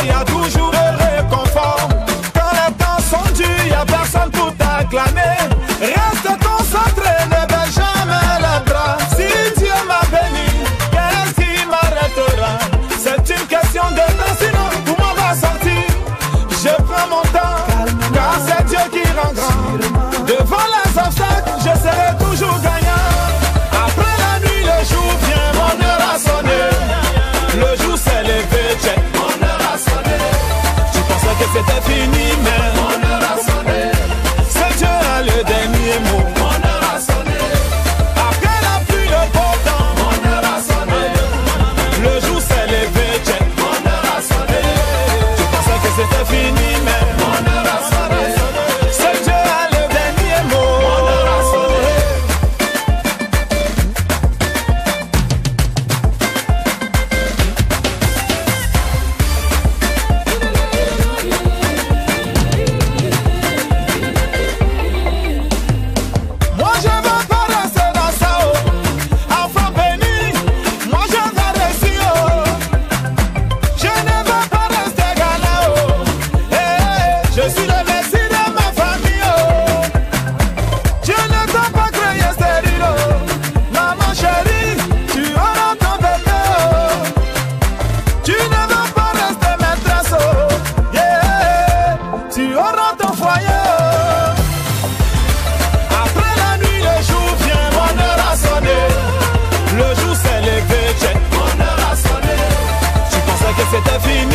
il y a toujours de réconfort. Quand les temps sont durs, y a personne pour t'acclamer. Reste concentré, ne baisse jamais les bras. Si Dieu m'a béni, qu'est-ce qui m'arrêtera? C'est une question de temps, sinon tout le monde va sortir. Je prends mon temps, car c'est Dieu qui rend grand. Devant les obstacles, je serai toujours gagnant. Après la nuit, le jour vient, mon heure a sonné. Le jour s'est levé, check, mon heure a sonné. Tu pensais que c'était fini, mais mon heure a sonné. C'est Dieu a le dernier mot, mon heure a sonné. Après la pluie, le beau temps, mon heure a sonné. Le jour s'est levé, check, mon heure a sonné. Tu pensais que c'était fini, mais mon heure a sonné. C'est Dieu a le dernier mot, mon heure a sonné. Moi je veux pas rester dans ça, oh. Enfant béni, moi je veux réussir, oh. Je ne veux pas rester galant, oh. Je suis le messie de ma famille, oh. Je ne dois pas créer stérile, oh. Maman chérie, tu auras ton bébé, oh. Tu ne veux pas rester maîtresse, oh. Tu auras ton foyer, oh. Après la nuit, le jour vient, mon heure a sonné. Le jour s'est levé, check, mon heure a sonné. Tu pensais que c'était fini,